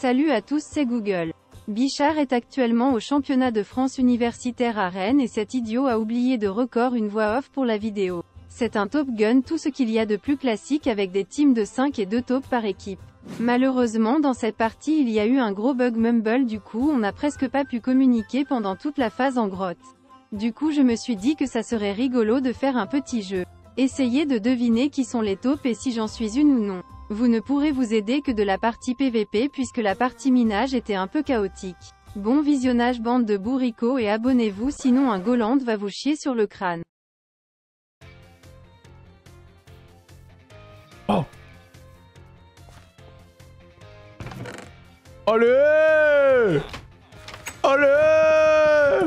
Salut à tous, c'est Google. Bichard est actuellement au championnat de France universitaire à Rennes et cet idiot a oublié de record une voix off pour la vidéo. C'est un Top Gun, tout ce qu'il y a de plus classique avec des teams de 5 et 2 taupes par équipe. Malheureusement dans cette partie il y a eu un gros bug mumble, du coup on n'a presque pas pu communiquer pendant toute la phase en grotte. Du coup je me suis dit que ça serait rigolo de faire un petit jeu. Essayez de deviner qui sont les taupes et si j'en suis une ou non. Vous ne pourrez vous aider que de la partie PVP puisque la partie minage était un peu chaotique. Bon visionnage bande de bourricots et abonnez-vous sinon un Goland va vous chier sur le crâne. Oh. Allez! Allez!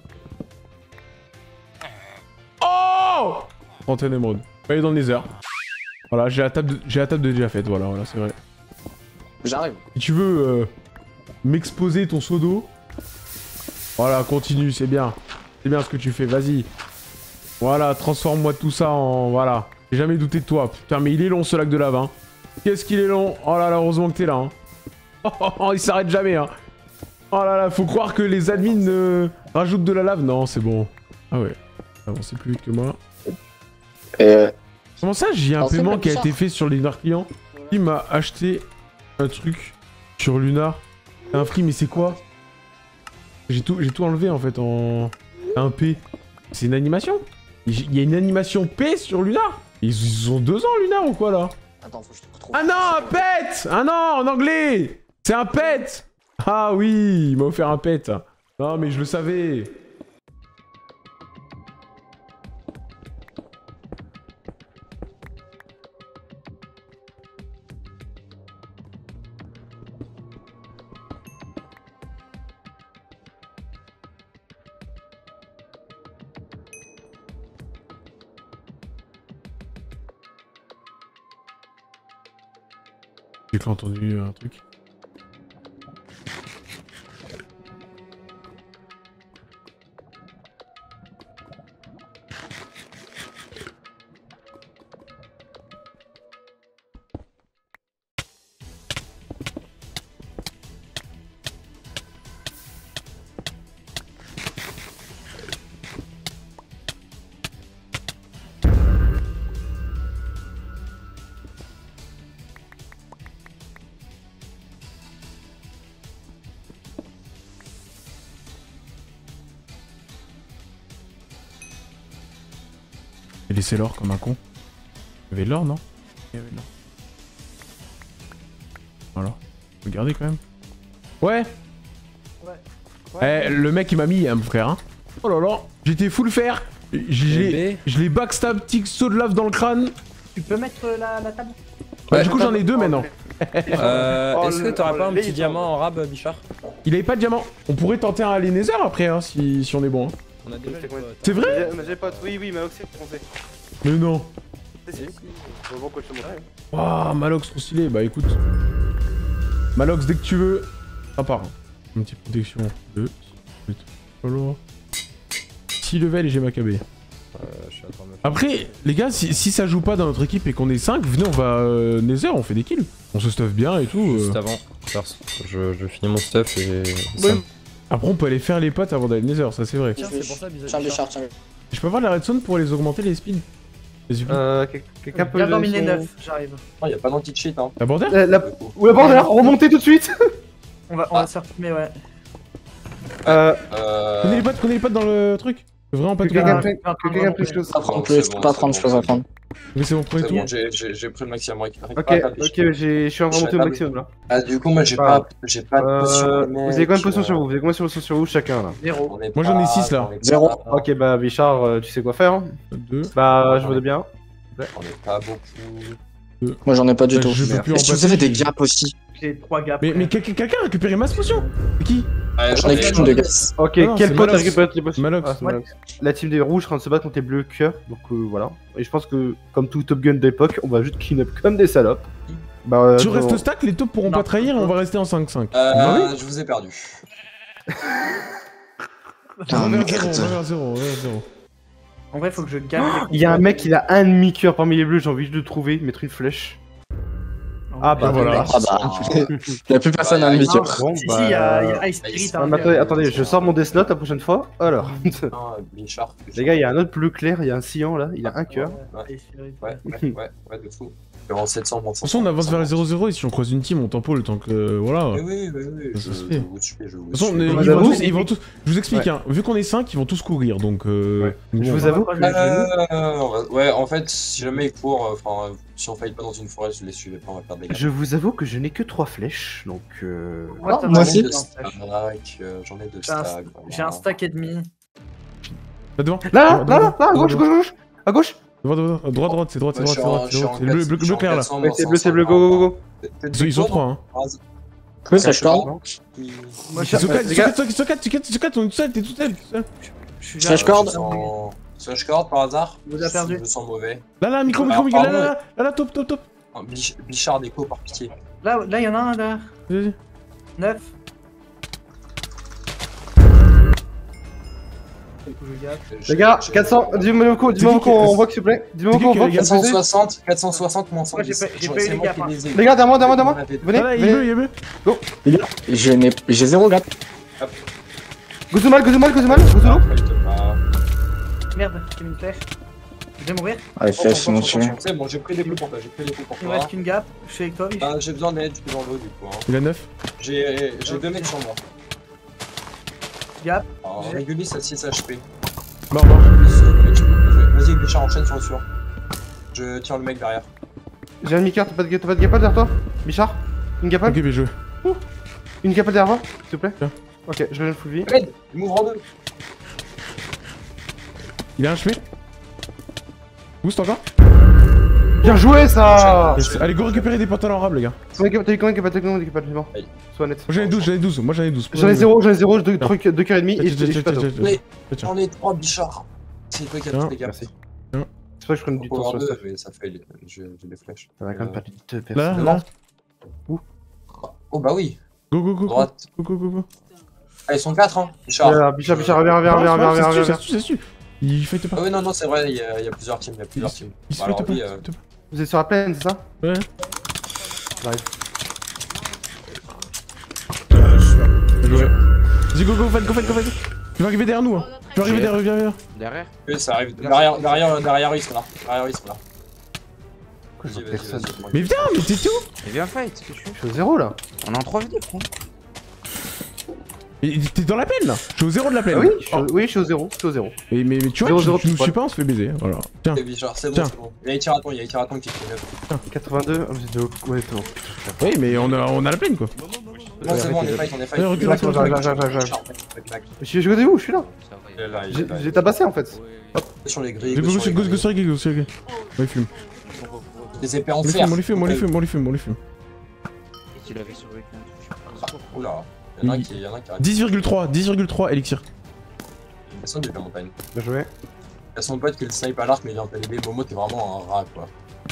Oh! 31 émeraudes. Allez dans le nether. Voilà, j'ai la table de déjà faite, voilà, c'est vrai. J'arrive. Si tu veux m'exposer ton seau d'eau, voilà, continue, c'est bien. C'est bien ce que tu fais, vas-y. Voilà, transforme-moi tout ça en... Voilà. J'ai jamais douté de toi. Putain, mais il est long ce lac de lave, hein. Qu'est-ce qu'il est long. Oh là là, heureusement que t'es là, hein. Oh, il s'arrête jamais, hein. Oh là là, faut croire que les admins rajoutent de la lave. Non, c'est bon. Ah ouais. Avancez plus vite que moi. Comment ça, j'ai un paiement qui a été fait sur Lunar Client? Qui m'a acheté un truc sur Lunar? C'est un free, mais c'est quoi? J'ai tout enlevé en fait en... Un P. C'est une animation? Il y a une animation P sur Lunar? Ils ont 2 ans Lunar ou quoi là? Attends, faut que je te retrouve. Ah non, un pet! Ah non, en anglais! C'est un pet! Ah oui, il m'a offert un pet. Non mais je le savais. J'ai cru entendu un truc. J'ai laissé l'or comme un con. Il y avait de l'or, non? Il y avait de l'or. Voilà. Regardez quand même. Ouais. Eh, le mec il m'a mis, mon frère. Hein. Oh là là. J'étais full fer. Je l'ai backstab, tic saut de lave dans le crâne. Tu peux mettre la table? Bah, du coup j'en ai 2 maintenant. Est-ce que t'auras pas un petit diamant en rab, Bichard? Il avait pas de diamant. On pourrait tenter un aller nether après, hein, si on est bon. Hein. On a déjà le pote. C'est vrai? J'ai pote, oui, Malox c'est français. Mais non. Si. On va voir quoi je te montrer. Waouh, Malox trop stylé. Bah écoute. Malox, dès que tu veux. Ça part. Hein. Une petite protection. 2. Solo. 6 level et j'ai ma KB. Après, les gars, si ça joue pas dans notre équipe et qu'on est 5, venez, on va Nether, on fait des kills. On se stuff bien et tout. Juste avant, je finis mon stuff et... Ouais. Après, on peut aller faire les potes avant d'aller Nether, ça c'est vrai. Tiens, c'est pour ça, Bichard. Je peux avoir la redstone pour les augmenter les speeds? Quelqu'un peut... Viens dans mine 9, j'arrive. Oh, y'a pas d'anti-cheat, hein. La border? Ou la border, remontez tout de suite. On va se refumer, ouais. Connais les potes dans le truc? Vraiment pas de Quelqu'un plus de choses. Je peux pas prendre, je peux pas prendre. Mais c'est bon, prenez tout. Bon, j'ai pris le maximum récupéré. Ok, je suis en train de monter au maximum là. Ah, du coup, moi j'ai pas de potion. Vous avez combien de potions sur vous? Vous avez combien de potions sur vous chacun là? 0. Moi j'en ai 6 là. 0. Ok, bah Bichard, tu sais quoi faire. 2. Bah, je voudrais bien. On est pas beaucoup. Moi j'en ai pas du tout. Je peux plus en Est-ce que vous avez des gaps aussi? J'ai 3 gaps. Mais quelqu'un a récupéré ma potion? C'est qui? J'en ai qu'une de gaz. Ok, non, quel c'est pote a Malox. récupéré les potions? Malox. Ah, c'est Malox. La team des rouges est en train de se battre contre les bleus cœur, donc voilà. Et je pense que, comme tout Top Gun d'époque, on va juste clean up comme des salopes. Bah, Tu restes stack, les taupes pourront pas trahir et on va rester en 5-5. Je vous ai perdu. Putain, merde. 0. En vrai, faut que je gagne. Il y a un mec, il a un demi-cœur parmi les bleus, j'ai envie de le trouver, mettre une flèche. Ah bah voilà. Ah bah, y a plus personne à le micro. Bon, Si, bah... si, il y a Ice Spirit. Ah, mais attendez, je sors mon Death Note la prochaine fois. Alors, Ah, Bichard. les gars, il y a un autre bleu clair, il y a un sillon là, il a un cœur. Ouais, de fou. En 700, De toute façon, on avance vers les 0-0 et si on croise une team, on tempo le temps que. Voilà. Oui, Ça se je fait. vous suis, je vous De toute façon, suis. ils vont tous. Je vous explique, hein, vu qu'on est 5, ils vont tous courir donc. Je vous avoue que Ouais, en fait, si jamais ils courent, enfin, si on faille pas dans une forêt, je les suivais pas, on va perdre des gars. je vous avoue que je n'ai que 3 flèches, donc moi J'en ai aussi. 2 stacks, j'en ai 2 stacks. J'ai un stack et demi. Là devant. Là, à gauche, à gauche. Droite, c'est droite. C'est le bleu clair là. Ouais, c'est bleu, go. Ils sont 3 hein. Oui, ça je corde. Moi, Ils sont 4, on est tout seul, t'es tout seul. Slash corde. Slash corde par hasard. Vous a perdu. Je me sens mauvais. Là, micro, là, top. Oh, Bichard déco par pitié. Là, il y en a un là. Vas-y. 9. Je gaffe. Les gars, 400, dis-moi qu'on on voit s'il vous plaît. Dis-moi qu'on voit. 460 moins 100. Moi, j'ai pas eu les gars. Les gars, derrière moi. Venez, Là, il est bleu. Les gars, j'ai 0 gap. Gozumal. Merde, j'ai mis une flèche. Je vais mourir. Allez, flèche, ils m'ont tué. C'est bon, j'ai pris des bleus pour toi, Il me reste qu'une gap. Je suis avec toi, Mich. Bah, j'ai besoin d'aide, je suis dans l'eau du coup. Hein. Il a 9. J'ai 2 mètres sur moi. Gap. Alors, Régulis à 6 HP. Mort. Vas-y, Bichard, enchaîne sur le sur. Je tiens le mec derrière. J'ai un micro, t'as pas de gapal derrière toi Bichard. Une gapal. Ok, bien joué. Une gapal derrière moi, s'il te plaît. Tiens. Ok, je reviens full vie. Aide, il m'ouvre en deux. Il a un HP. Boost encore. Bien joué ça. Allez, go récupérer des pantalons arables, les gars. T'as eu combien de gapal, c'est bon. Aïe. Sois net. Moi j'en ai 12. J'en ai 0, 2 cœurs et demi et je suis pas d'eau. J'en ai 3 Bichard. C'est toi qui as Tiens. tous les gars. Merci. C'est pas que je prenne du temps sur le stuff. Mais ça fait j'ai des flèches. Ça va quand même pas de 2 personnes. Là. Oh bah oui. Go. Droite. Go. Ah, ils sont 4 hein. Bichard. Bichard, reviens. C'est dessus. Il fight pas. Ah oui, non, c'est vrai, il y a plusieurs teams. Il se Alors, fight lui, pas. Vous êtes sur la plaine, c'est ça? Ouais. J'arrive. Joué. Vas-y, go, fight. Tu vas arriver derrière nous, hein. Tu vas arriver derrière, viens. Derrière? Oui, ça arrive. Derrière, il sera là. Vas-y. Mais viens, mais t'es où? Mais viens fight, qu'est-ce que tu fais? Je suis au 0 là. On est en 3 vidéos, frère. Mais t'es dans la plaine là. Je suis au 0 de la plaine. Ah oui, je suis au 0. Mais tu vois, 0, tu nous suis pas, on se fait baiser. Voilà. Tiens. C'est Bichard, c'est Tiens. bon. Il y a Itiraton qui fait 9. 82, vous êtes de... Ouais, non. Oui, mais on a la plaine quoi. Non, c'est bon, on est fight. Allez, recule. Je vais où? Je suis là. Là, J'ai tabassé en fait. sur les grilles. Go sur les grilles. Ouais, il fume. Les épées en On fer. les fume. Et tu l'avais survécu. Oula. Il y en a qui arrête. 10,3 élixir. Personne de la montagne. Bien joué. Il y a son pote qui le snipe à l'arc, mais il est en PLB. Momo, t'es vraiment un rat quoi.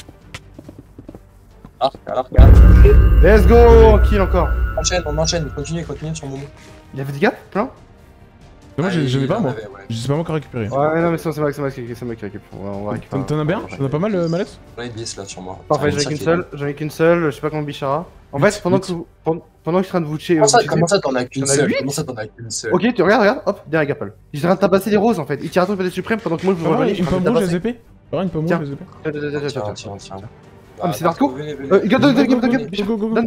Arc. Let's go. Kill encore. On enchaîne, continue sur Momo. Il avait des gars plein? Moi j'en ai pas moi. Ouais. Je sais pas moi encore récupérer. Ouais, non, mais c'est moi qui récupère. On va récupérer. T'en as bien? T'en as pas mal, Malette? J'en ai 10 là sur moi. Parfait, j'en ai qu'une seule, je sais pas comment Bichara. En fait, pendant que je suis en train de vous cheer. Comment ça t'en as qu'une T'en as seule? huit Comment ça t'en as qu'une seule? Ok, tu regardes, hop, derrière Gapal. J'étais en train de tabasser les roses en fait. Il tire un truc peut-être suprême pendant que moi je vous rejoignais. Une pomme rouge les épées? Une pomme rouge les épées? Tiens. Ah, mais c'est Darko. Donne.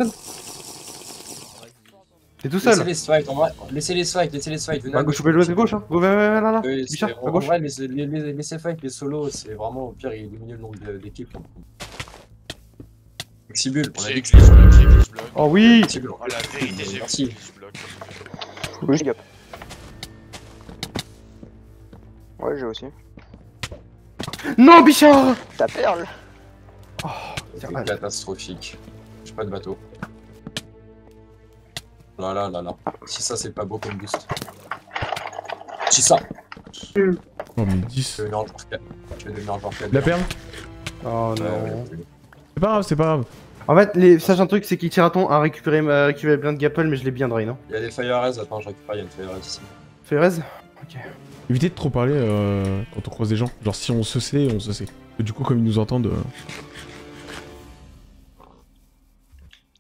T'es tout seul. Laissez les fights, venez À gauche, vous pouvez jouer à gauche, hein. Go, là. Oui, Bichard, à en gauche. vrai, laissez fight, les solos, c'est vraiment au pire, il diminue le nombre d'équipes. Exibule, on a dit que Oh oui. Exibule. Oh la vérité, j'ai Merci. vu ce bloc. Oui, j'ai gap. Ouais, j'ai aussi. Non, Bichard. Ta perle. C'est catastrophique. J'ai pas de bateau. Là. Si ça, c'est pas beau comme boost. Si ça. Oh, mais 10. Je vais devenir encore 4. La perle? Oh non. C'est pas grave. En fait, sache un truc, c'est qu'Itiraton a récupéré plein de Gapple, mais je l'ai bien drain, non? Il y a des fire raise, attends, je récupère, il y a une fire raise ici. Ferez? Ok. Évitez de trop parler quand on croise des gens. Genre si on se sait, on se sait. Et du coup, comme ils nous entendent.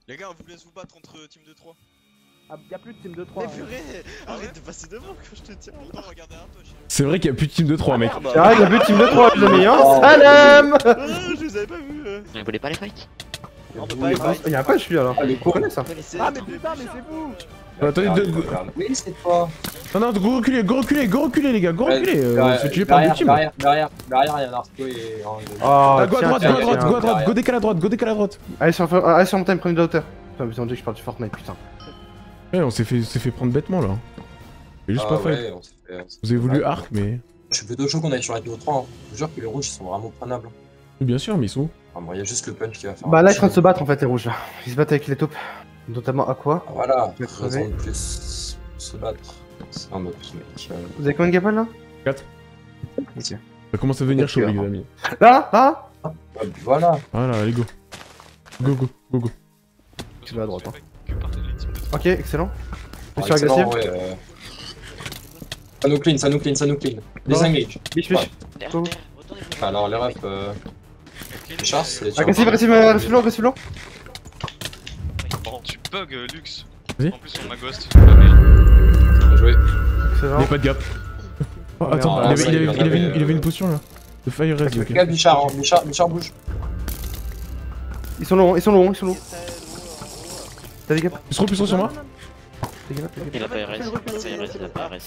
Les gars, on vous laisse vous battre entre team de 3. Ah, y'a plus de team de 3. Mais purée, arrête de passer devant quand je te tiens. Pourtant, regardez un toi, C'est vrai qu'il y a plus de team de 3 mec. C'est vrai, y'a plus de team de 3 les amis, hein. Salam. Je les avais pas vus. Vous voulez pas les fights? On peut pas les fight. Y'a pas celui-là là. Allez, cours. connais ça. Ah, mais putain, mais c'est vous! Attendez, Oui, c'est toi. non, go reculer les gars, go reculer. Se tuer par deux teams. Derrière, il y a Narco et... Oh, Go à droite, go décale à droite. Allez sur montagne, prenez de la hauteur. Putain, mais on dit que je parle du Fortnite, putain. Ouais, on s'est fait prendre bêtement là. C'est juste pas fait. Vous avez voulu arc, mais. Je suis plutôt chaud qu'on aille sur la PO3. Hein. Je vous jure que les rouges ils sont vraiment prenables. Oui, bien sûr, mais ils sont où? Enfin, bon, il y a juste le punch qui va faire. Bah là, ils sont en train de se battre en fait, les rouges là. Ils se battent avec les taupes. Notamment Aqua. Ah, voilà, Je vais raison crever. de plus se battre. C'est un autre mec. Vous avez combien de gapels là? 4. Ok. Ça commence à devenir chaud, les amis. Là. Voilà. Voilà, allez, go. Go. Tu vas à droite. Hein. Ok, excellent. Ah, Sur excellent, agressif. ouais, ça nous clean. Désengage. Biche. Go. Alors, les refs. Bichard, c'est. Agressif, lent. Bon, tu bug, Lux. Vas-y. En plus, on m'a ghost. Ah merde. Bien joué. Il Excellent. y a pas de gap. Oh, attends, merde, il avait une potion là. De fire res, ok. Regarde Bichard, Bichard bouge. Ils sont longs. T'as des gaps? Plus trop sur moi. T'as des gaps? Il a pas RS, il a pas RS.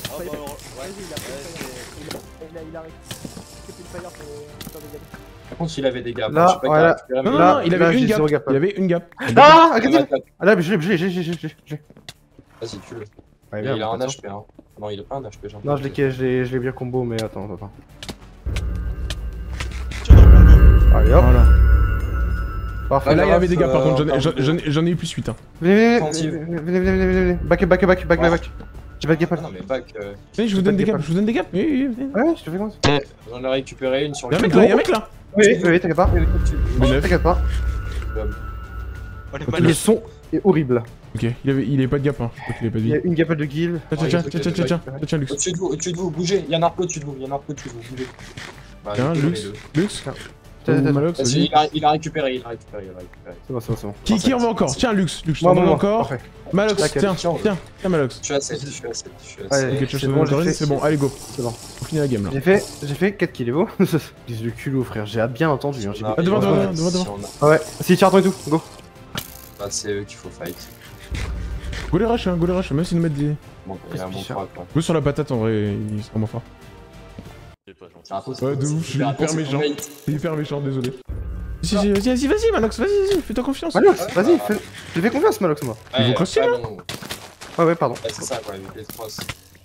Par contre, il avait des gaps. Là, je sais pas voilà. qui a récupéré, mais- Non, il là, avait j'ai une gap. zéro gap. Il avait une gap. Ah, Ah, agressif. bah, Ah là, j'ai. Vas-y, tue-le. Ouais, Il a un attention. HP, hein. Non, il a pas un HP, genre. Non, je l'ai bien combo, mais attends. Tiens, dans le combo. Allez hop. Voilà. Parfait. Et là, il avait des gaps par euh, contre, j'en ai eu plus 8. Hein. Venez. Offensive. Back. J'ai pas de gap. Ah non, mais back. Allez, je vous donne des gaps, Oui. Ouais, je te fais compte. J'en ai récupéré une sur Y'a le. un mec là. Oui, t'inquiète pas. T'inquiète pas. Oh, les Le malus. son est horrible. Ok, il avait pas de gap, hein. Je crois qu'il avait pas de Il y a vie. une gapelle de guild. Tiens, Lux. Au-dessus de vous, bougez. Il y a Narco au-dessus de vous, bougez. Bah, Tiens, les Lux. deux. Lux. Tiens. Malox, Vas-y, vas-y. il a récupéré. C'est bon. Qui en veut encore? Tiens, Lux, je t'en Moi. donne encore. Parfait. Malox, Tiens, tiens, Malox. Je suis à 7. Allez, Ok, tu c'est veux bon, encore j'ai une, fait- c'est bon, allez go. C'est bon. On finit la game là. J'ai fait 4 kills, et vous? Dis le culot, frère. J'ai bien entendu. Hein. J'ai Ah, devant. Ah ouais. Si, tiens, attends et tout. Go. Bah, c'est eux qu'il faut fight. Go les rush, même s'ils nous mettent des. Bon, il y a un bon Bichard. croix, quoi. Go sur la patate en vrai, il sera moins fort. Ouais, de ouf, je suis hyper méchant. C'est hyper méchant, désolé. Si, vas-y, Malox, vas-y, fais-toi confiance. Malox, vas-y, je fais confiance, Malox, moi. Ils vont crosser, là Ouais, pardon. C'est ça, quoi, avec les crosses.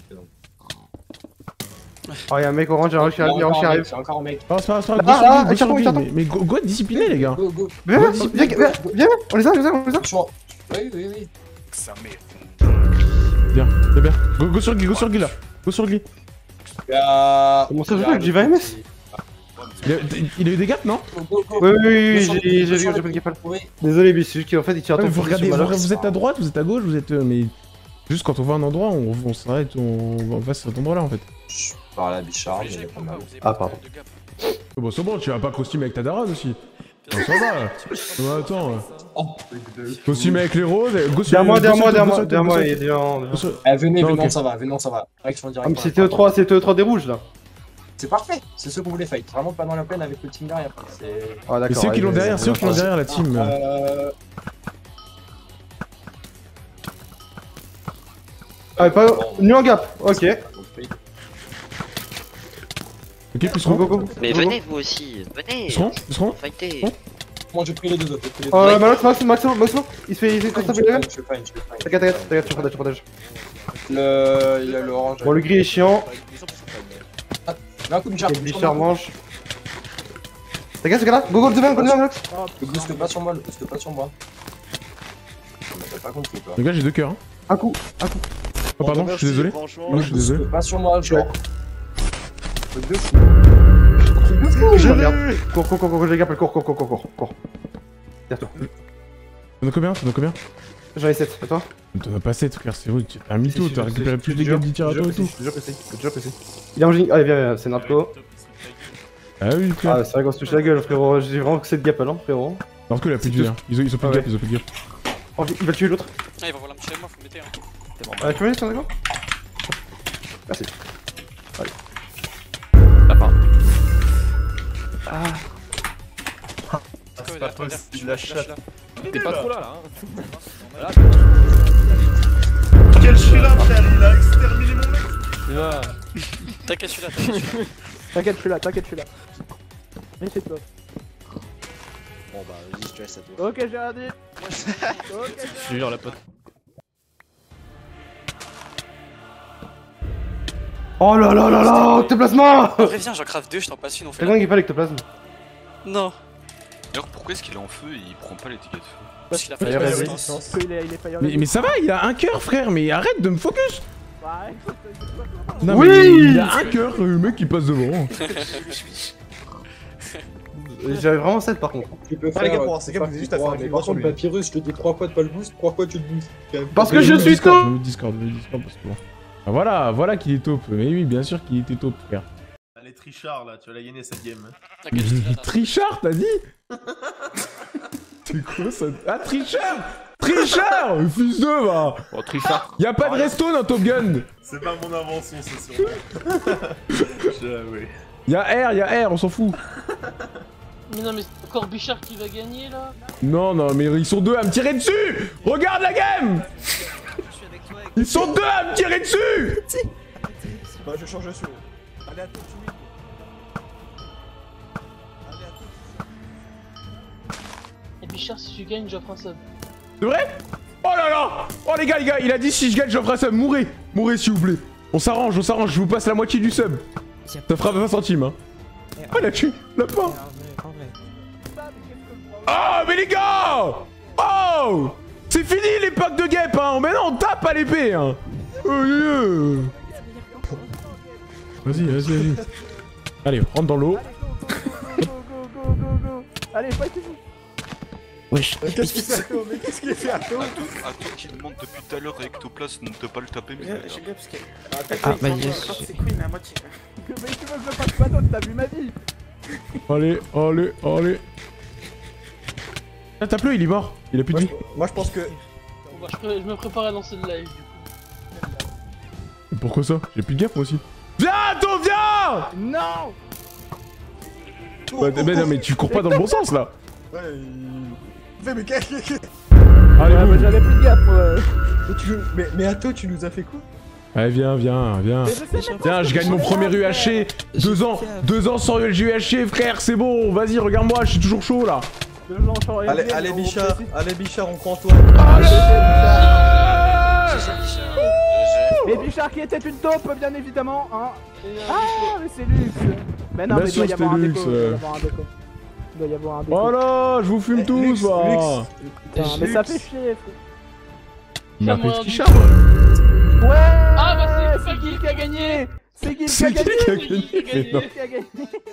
Oh, y'a un mec orange, il arrive. C'est encore un mec. Ah, c'est pas grave, Ah, go sur le attends. guide, mais go être discipliné, les gars. Go. Viens, on les a. Franchement. Oui. Bien. Go sur le guide là. Go sur le guide. Comment ça, je fais avec du 20 MS? Il a eu des gaps, non? Oui, j'ai vu, j'ai pas de gapal. Désolé, bis, c'est juste qu'en fait, il tire un Vous peu regardez, sur Malox. vous êtes à droite, vous êtes à gauche, vous êtes. Mais. Juste quand on voit un endroit, on s'arrête, on va à cet endroit là en fait. Je suis par la Bichard, mais il est pas mal. Ah, pardon. Bon, c'est bon, tu vas pas costumer avec ta daronne aussi. Non, ça va. Ouais, attends. Costume avec les roses, go sur Derrière moi, il est derrière. Venez, Non, ok. ça va. Direction Ah, direct. mais c'était E3 des rouges là. C'est parfait, c'est ceux qu'on voulait fight. Vraiment pas dans la peine avec le team derrière. C'est. Ah, Mais d'accord. c'est eux qui l'ont derrière, c'est eux qui l'ont derrière la team. Ah, pas. Nu en gap, ok. Ok, plus rond. Mais venez vous aussi, venez. Ils seront Fightez. Moi j'ai pris les deux autres. Oh, Malox, il se fait constater le Je fais fine. T'inquiète, tu protèges. Il y a le orange. Bon, le gris est chiant. Là, un coup de Bichard. Bichard mange. T'inquiète, ce gars-là, go, devant, Malox. Ne booste pas sur moi, Je pas compris quoi. Les gars, j'ai 2 cœurs. Un coup. Oh, pardon, je suis désolé. Non, je suis désolé. Pas sur moi, genre. Truc de fou. Je regarde. Cours, j'ai gap, cours. Tire-toi. T'en as combien? J'en ai 7, et toi? T'en as pas 7, frère, c'est vrai, t'as un mytho, t'as récupéré plus de gaps d'Itirato et tout. Je te jure que si. Il est en génie. Allez, viens, c'est Narco. Ah oui, frère. Ah, c'est vrai qu'on se touche la gueule, frérot. J'ai vraiment que 7 gap, non, frérot? Parce que là, plus de vie, hein. Ils ont plus de gap, Oh, il va tuer l'autre. Ah, il va voir la machine à moi, faut me mettre. Tu veux aller sur le Merci. Allez. C'est pas possible, la chatte. T'es pas trop là, hein. Quel celui-là, frère, il a exterminé mon mec. T'inquiète, celui-là, t'inquiète. T'inquiète, je suis là, t'inquiète, je suis là. Méfie-toi. Bon bah, vas-y, je te laisse à toi. Ok, j'ai rien dit. Ok, Je jure, la pote. Oh là là là là, Octoplasma. En vrai, viens, j'en crave 2, je t'en passe une, on fait C'est quoi qui est pas l'ectoplasme? Non. D'ailleurs, pourquoi est-ce qu'il est en feu et il prend pas les tickets de feu? Parce qu'il a Il fait est la résistant. résistance. il est fire. Mais ça va, il a un cœur, frère, mais arrête de me focus. Ouais, Non, Oui. mais il a un cœur, le mec qui passe devant. J'avais vraiment 7 par contre. Tu peux Ah, les gars, pour voir, c'est comme vous avez juste à faire un mais clip par sur contre, lui. Papyrus, je te dis 3 fois de pas le boost, pourquoi tu le boostes? Parce que je suis Discord, taupe. je me Discord parce que bon. Ah, voilà qu'il est taupe. Mais oui, bien sûr qu'il était taupe, frère. Allez, Trichard là, tu vas la gagner cette game. Trichard, t'as dit? C'est quoi ça? Ah, Trichard! Trichard! Fils de va! Oh, Trichard. Y'a pas de resto dans Top Gun! C'est pas mon invention, c'est sûr. Oui. Y'a R, on s'en fout. Mais non, mais c'est encore Bichard qui va gagner là. Non, mais ils sont deux à me tirer dessus! Regarde la game! Ils sont deux à me tirer dessus! Bah, je change de sous. Allez, à toi, tu mets. Et Bichard, si tu gagnes, j'offre un sub. C'est vrai? Oh là là! Oh les gars, il a dit si je gagne, j'offre un sub. Mourez s'il vous plaît. On s'arrange, je vous passe la moitié du sub. Ça fera 20 centimes, hein. Oh, il a tué, la fin. Oh, mais les gars! Oh! C'est fini les packs de guêpes, hein. Maintenant, on tape à l'épée, hein. Vas-y. Allez, rentre dans l'eau. go. Allez, fightez-vous. Wesh. Qu'est-ce qu'il fait, mais qu'est-ce qu'il fait à toi? À toi qui demande depuis tout à l'heure avec Ectoplasme de pas le taper, mais. Ah, vas-y. C'est Queen à moitié. Mais tu veux que je fasse pas d'autre, t'as vu ma vie? Allez. Ah, tape-le, il est mort. Il a plus de vie. Moi, je pense que. Bon, bah, je me prépare à lancer le live du coup. Pourquoi ça? J'ai plus de gaffe moi aussi. Viens, viens! Non! Non, mais tu cours pas dans le bon sens là. Ouais, mais qu'est-ce Allez, Ah, bah, j'avais plus de gaffe. Mais Atto, tu nous as fait quoi? Allez, viens. Viens, je gagne mon premier UHC. 2 ans sans UHC, frère, c'est bon. Vas-y, regarde-moi, je suis toujours chaud là. Allez, Bichard, on croit en toi. Et Bichard qui était une taupe, bien évidemment, hein. Ah, mais c'est Lux. Mais non, mais il doit y avoir un déco. Il doit y avoir un déco. Oh là, je vous fume tous, là. Putain, mais ça fait chier, frère. Il m'a fait Trichard. Ouais. Ah bah c'est Gil qui a gagné. C'est Gil C'est qui a qui gagné. qui a gagné?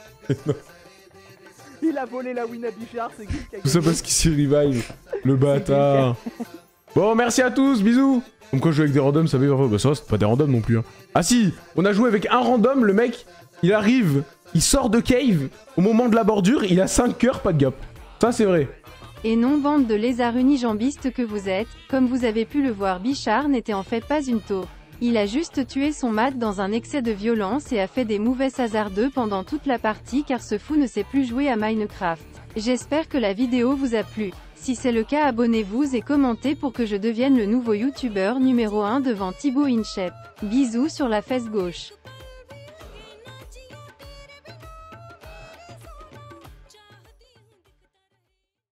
Il a volé la win à Bichard, c'est Gil qui a gagné. Tout ça parce qu'il s'est revive. Le bâtard. Bon, merci à tous, bisous. Comme quoi jouer avec des randoms, ça veut dire... Bah ça va, c'est pas des randoms non plus. Hein. Ah si, on a joué avec un random, le mec, il arrive, il sort de cave, au moment de la bordure, il a 5 cœurs, pas de gap. Ça c'est vrai. Et non, bande de lézards unijambistes que vous êtes, comme vous avez pu le voir, Bichard n'était en fait pas une taupe. Il a juste tué son mat dans un excès de violence et a fait des moves hasardeux pendant toute la partie car ce fou ne sait plus jouer à Minecraft. J'espère que la vidéo vous a plu. Si c'est le cas, abonnez-vous et commentez pour que je devienne le nouveau youtubeur numéro 1 devant Thibaut InShape. Bisous sur la fesse gauche.